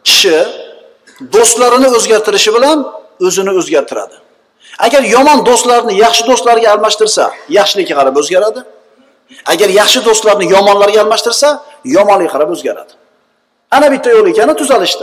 kishi do'stlarini o'zgartirishi bilan o'zini o'zgartiradi. Agar yomon do'stlarni yaxshi do'stlarga almashtirsa, yaxshilikka qarab o'zgaradi. Agar yaxshi do'stlarni yomonlarga almashtirsa, yomonlikka qarab o'zgaradi. Ana bitta yo'l ekani tuzalishda.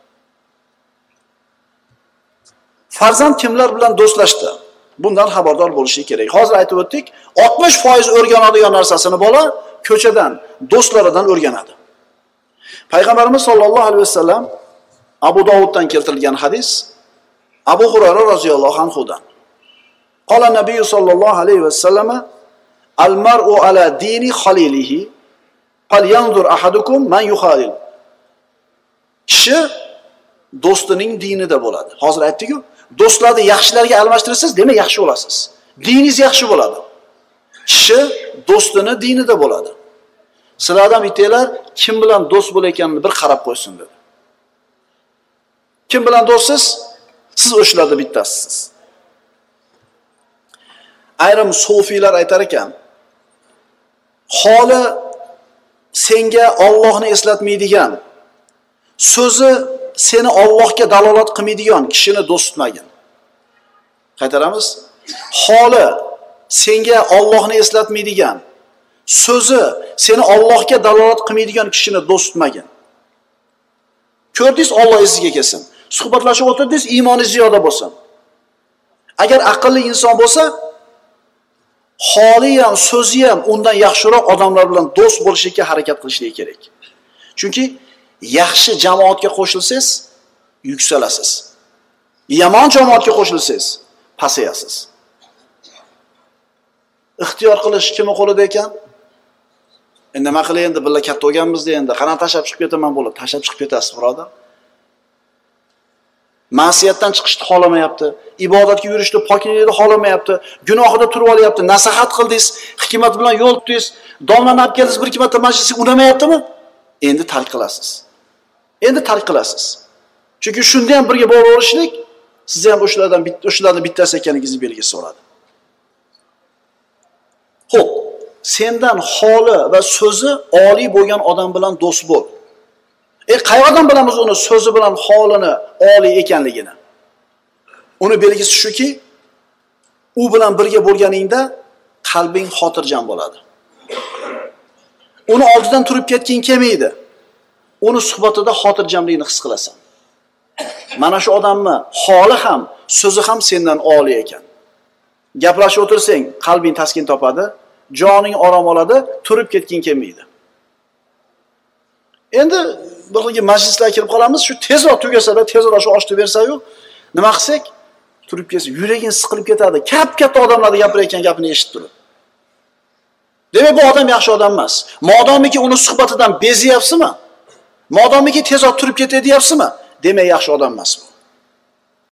Farzand kimlar bilan do'stlashdi? Bundan xabardor bo'lishi kerak. Hozir aytib o'tdik, 60% o'rganadigan narsasini bola ko'chadan, do'stlaridan o'rganadi. Payg'ambarimiz sollallohu alayhi vasallam Abu Dovuddan keltirilgan hadis, Abu Hurayra roziyallohu anhudan. Qala Nabiy sollallohu alayhi vasallam: "Al-mar'u ala dini khalilihi, falyanzur ahadukum man yukhalil." Kishi do'stining dinida bo'ladi. Hozir aytdik-ku, do'stlarni yaxshilarga almashtirsangiz, demak yaxshi bo'lasiz. Diningiz yaxshi bo'ladi. Kishi do'stini dinida bo'ladi. Sizlardan bittalar kim bilan do'st bo'layotganini bir qarab qo'ysin dedi. Kim bilan do'stsiz? Siz o'shalardan bittasisiz. Ayrim sufiylar aytar ekan, holi senga Allohni eslatmaydigan, so'zi seni Allohga dalolat qilmaydigan kishini do'st tutmagin. Qaytaramiz. Holi senga Allohni eslatmaydigan, so'zi seni Allohga dalolat qilmaydigan kishini do'st tutmagin. Ko'rdingiz, Alloh esingizga kelsin. Suhbatlashib o'tirdingiz, iymoningiz ziyoda bo'lsin. Agar aqlli inson bo'lsa, holi ham, so'zi ham undan yaxshiroq odamlar bilan do'st bo'lishga harakat qilishligi kerak. Chunki yaxshi jamoatga qo'shilsangiz, yuksalasiz. Yomon jamoatga qo'shilsangiz, pasayasiz. Ixtiyor qilish kimning qo'lida ekan? Endi nima qilay, endi birga katta bo'lganmizda endi qana tashab chiqib ketaman bo'lib, tashab chiqib ketasiz, birodar. Ma'siyatdan chiqishni xohlamayapti, ibodatga yurishni, poklikni xohlamayapti, gunohida turib olyapti, nasihat qildingiz, hikmat bilan yo'l tutdingiz, domlani olib keldingiz, bir ikki marta majlisga unamayaptimi? Endi tark qilasiz. Endi tark qilasiz. Chunki shunda ham birga bo'laverishlik sizni ham o'shalardan bittasi ekanligingizni belgisi bo'ladi. Xo'p, sendan holi va so'zi oliy bo'lgan odam bilan do'st bo'l. Qayerdan bilamiz uni so'zi bilan holini oliy ekanligini? Uni belgisi shuki, u bilan birga bo'lganingda qalbing xotirjam bo'ladi. Uni oldidan turib ketging kelmaydi. Uni suhbatida xotirjamlikni his qilasan. Mana shu odamni holi ham, so'zi ham sendan oliy ekan. Gaplashib o'tirsang, qalbing taskin topadi, joning orom oladi, turib ketging kelmaydi. Endi bir xilga majlislarga kirib qolamiz, shu tezroq tugasa-da, tezroq shu oshni bersa-yu, nima qilsak, turib ketsa, yuraging siqilib ketadi. Katta odamlarning gapirayotgan gapini eshitib turib. Demak, bu odam yaxshi odam emas. Modomiki uni suhbatidan beziyapsizmi? Modomiki tezroq turib ketay deyapsizmi? Demak, yaxshi odam emas bu.